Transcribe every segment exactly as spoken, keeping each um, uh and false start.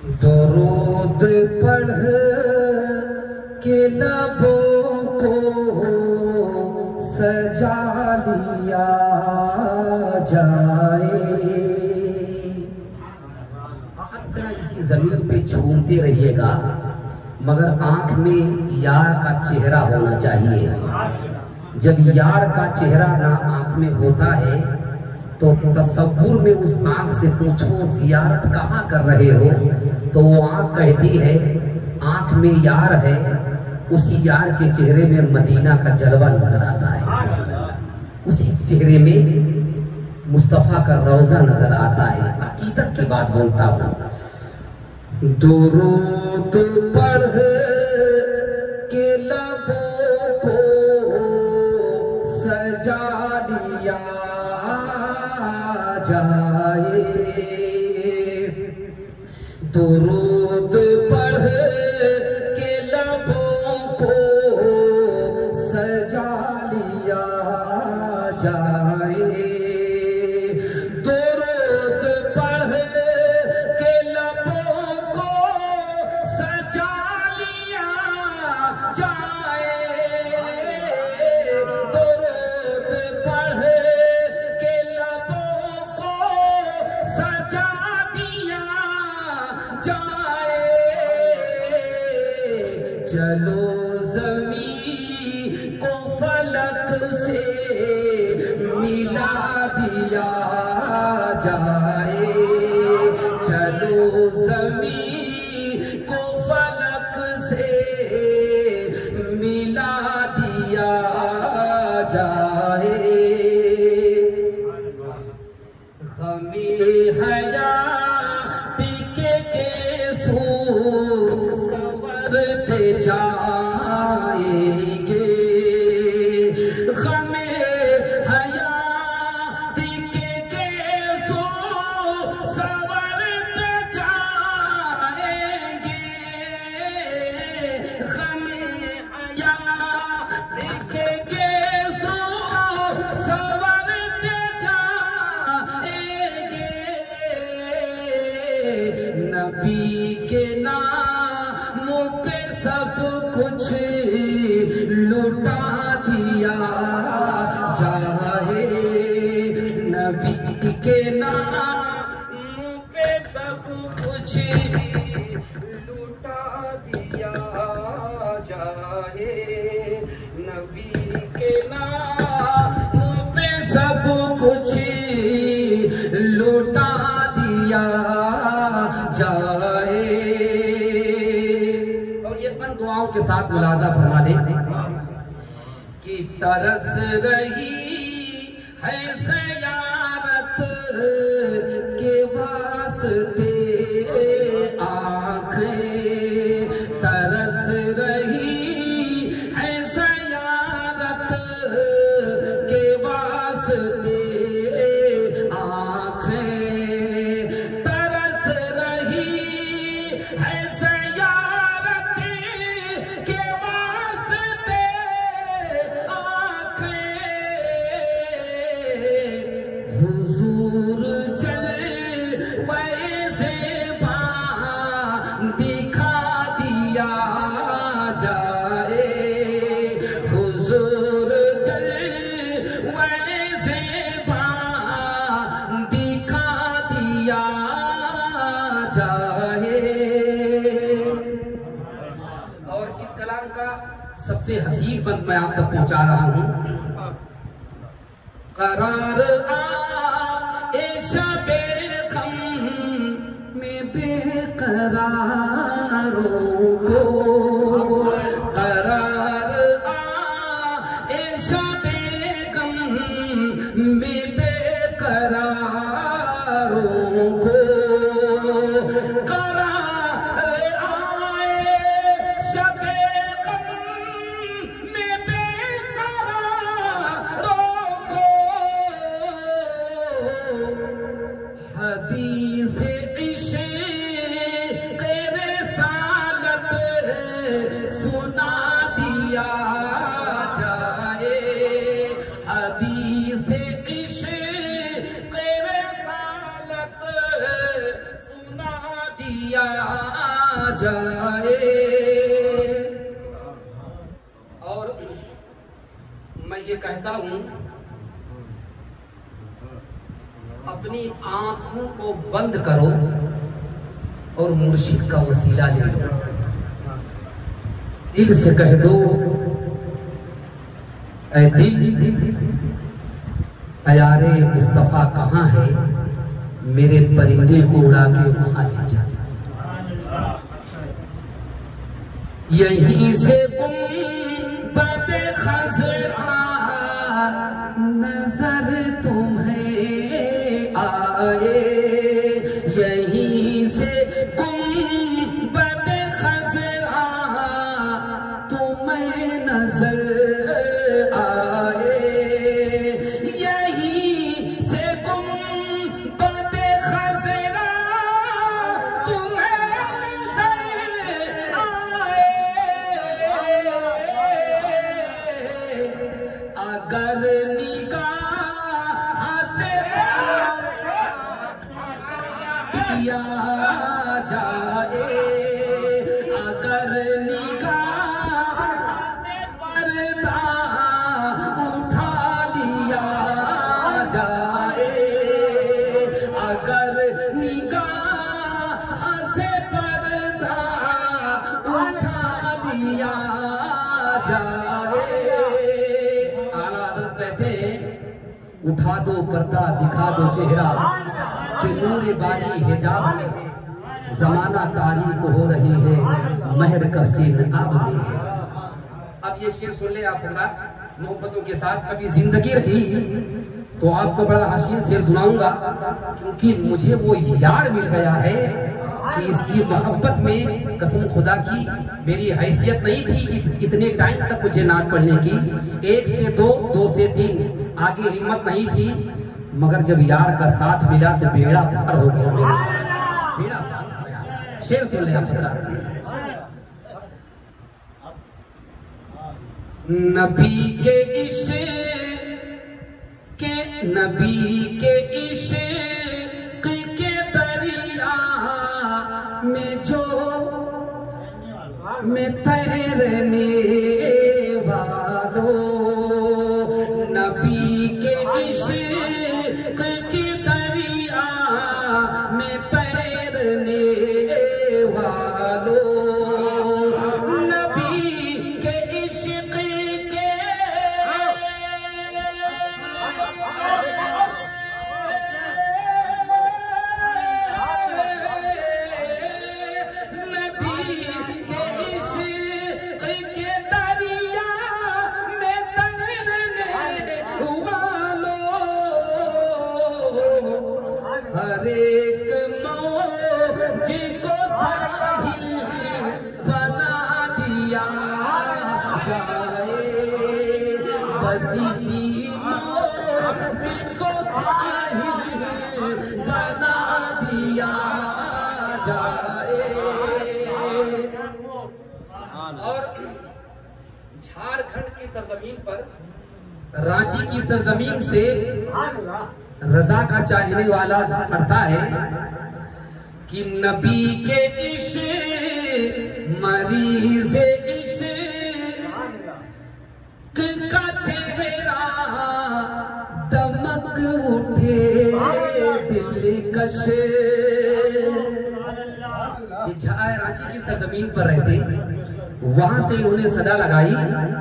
दुरूद पढ़ के लबों को सजा लिया जाए। हर तरह इसी जमीन पे झूमते रहिएगा, मगर आंख में यार का चेहरा होना चाहिए। जब यार का चेहरा ना आंख में होता है तो तसव्वुर में उस आंख से पूछो जियारत कहाँ कर रहे हो, तो वो आंख कहती है आंख में यार है, उसी यार के चेहरे में मदीना का जलवा नजर आता है, उसी चेहरे में मुस्तफा का रोजा नजर आता है। हकीकत की बात बोलता हूँ। दुरूद पढ़ के लबों को सजा लिया जाए, दुरूद पढ़ के लबों को सजा लिया जाए, दुरूद पढ़ के लबों को सजा लिया जाए, दुरूद पढ़ के लबों को सजा दिया जाए। चलो ज़मीं को फलक से मिला दिया जाए, चलो ज़मीं को फलक से मिला दिया जाए। गमे हयाती के केसू संवरते जाएंगे, गमे हयाती के केसू संवरते जाएंगे, गमे हयाती के केसू संवरते जाएंगे। नबी के नामों पे सब कुछ लुटा दिया जाए, नबी के नामों पे सब कुछ लुटा दिया जाए, नबी के नामों पे सब कुछ लुटा दिया जाए। और ये अपन दुआओं के साथ मुलाजा फरमा ले कि तरस रही है ज़ियारत के वास्ते आँखें, तरस रही है ज़ियारत के वास्ते आँखें, तरस रही है ज़ियारत के वास्ते आँखें। हुजूर जलवे से दिखा दिया जाए, हुजूर जलवे से दिखा दिया जाए। और इस कलाम का सबसे हसीन बंद मैं आप तक पहुंचा रहा हूं। करार आ ए शबे गम में बेकरारों को, करार आ ए शबे गम में बेकरारों को, करार आए शबे गम में बेकरारों को, हदीस इश्क़ रिसालत जाए। और मैं ये कहता हूं, अपनी आंखों को बंद करो और मुर्शिद का वसीला ले लो। दिल से कह दो, ऐ दिल यारे मुस्तफा कहाँ है, मेरे परिंदे को उड़ा के वहां ले जा। यहीं से गुंबद खज़रा नजर तुम्हें आए, यहीं से गुंबद खज़रा तुम्हें नजर आए, यहीं से गुंबद खज़रा तुम्हें नजर आए। अगर निगाह से दिया जाए, अगर निगाह से पर्दा उठा लिया जाए, अगर निगाह से पर्दा उठा लिया जाए। आला हज़रत कहते हैं, उठा दो पर्दा, दिखा दो चेहरा, कि नूरे बारी हिजाब में जमाना तारीख हो रही है, महर कब से नकाब में है। अब ये शेर सुन ले आप हज़रात मोहब्बतों के साथ। कभी जिंदगी रही तो आपको बड़ा हसीन शेर सुनाऊंगा, क्योंकि मुझे वो यार मिल गया है कि इसकी मोहब्बत में कसम खुदा की मेरी हैसियत नहीं थी इत, इतने टाइम तक मुझे नात पढ़ने की। एक से दो, दो से तीन, आगे हिम्मत नहीं थी, मगर जब यार का साथ मिला तो बेड़ा पार हो गया मेरा, बेड़ा पार हो गया। शेर सुन ले आप। नबी के इश्क के, नबी के इश्क के दरिया में जो में तैरने वालों, नबी के इश्क के दरिया में तैरने वालों, नबी के इश्क के हर एक मौज को साहिल बना दिया जाए, बस इसी मौज को साहिल बना दिया जाए। और झारखंड की सरजमीन पर, रांची की सरजमीन से रजा का चाहने वाला पढ़ता है कि नबी के इश्क मरीज इश्क का चेहरा दमक उठे दिलकश। रांची की सरजमीन पर रहते, वहां से उन्हें सदा लगाई,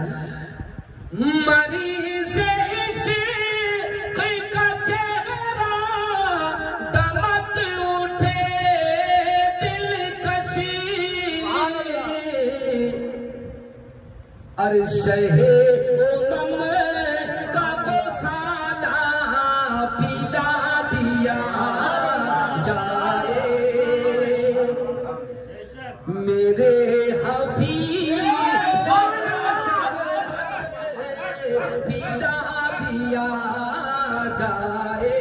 मरीज इश्क का चेहरा दमक उठे दिलकशी, अरे शहे उमम का गोसाला पिला दिया जाए, मेरे हफीज पिला दिया जाए।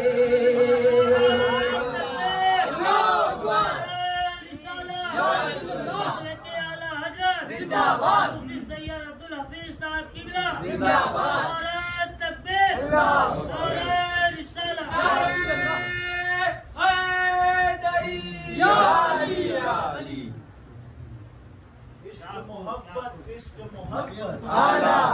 जिंदाबाद। मोहब्बत इश्क मोहब्बत आला